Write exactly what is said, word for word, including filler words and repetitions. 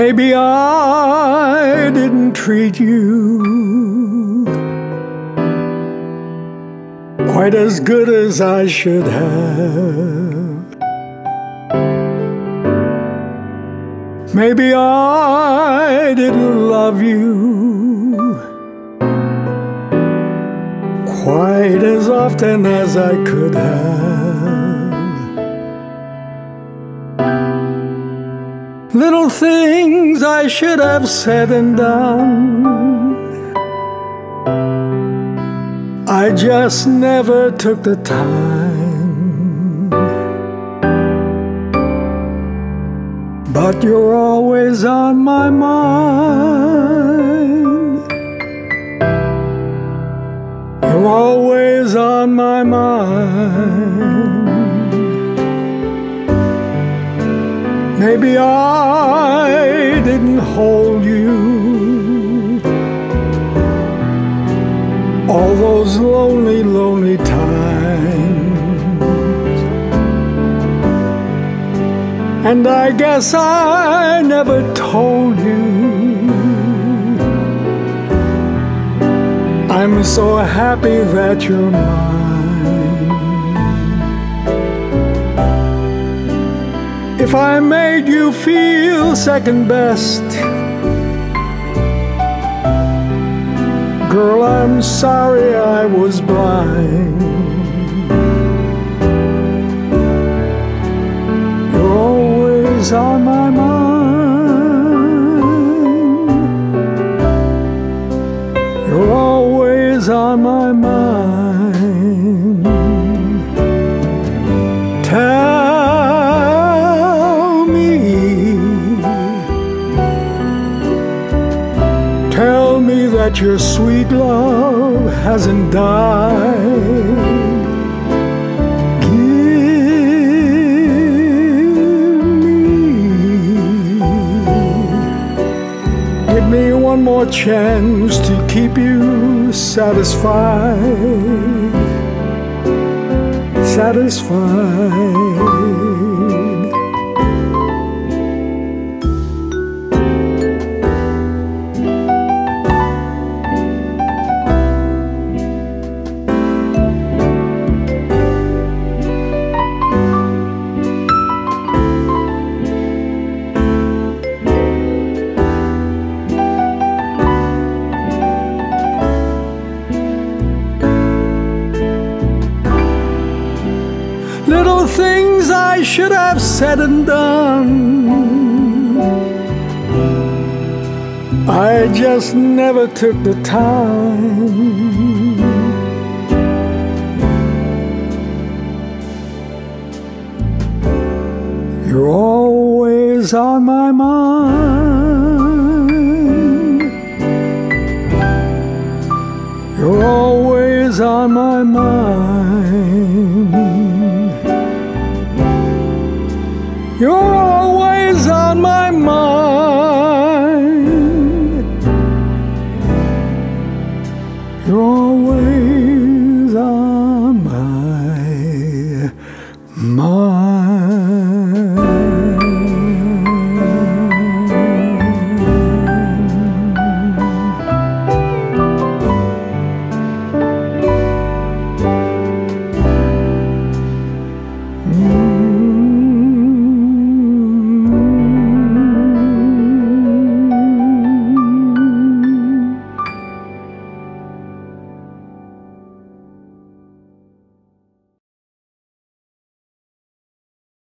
Maybe I didn't treat you quite as good as I should have. Maybe I didn't love you quite as often as I could have. Little things I should have said and done, I just never took the time. But you're always on my mind. You're always on my mind. Maybe I didn't hold you all those lonely, lonely times, and I guess I never told you I'm so happy that you're mine. If I made you feel second best, girl, I'm sorry I was blind. You're always on my mind. You're always on my mind. Tell me, tell me that your sweet love hasn't died. Give me one more chance to keep you satisfied, satisfied. Little things I should have said and done, I just never took the time. You're always on my mind. You're always on my mind. You're always on my mind.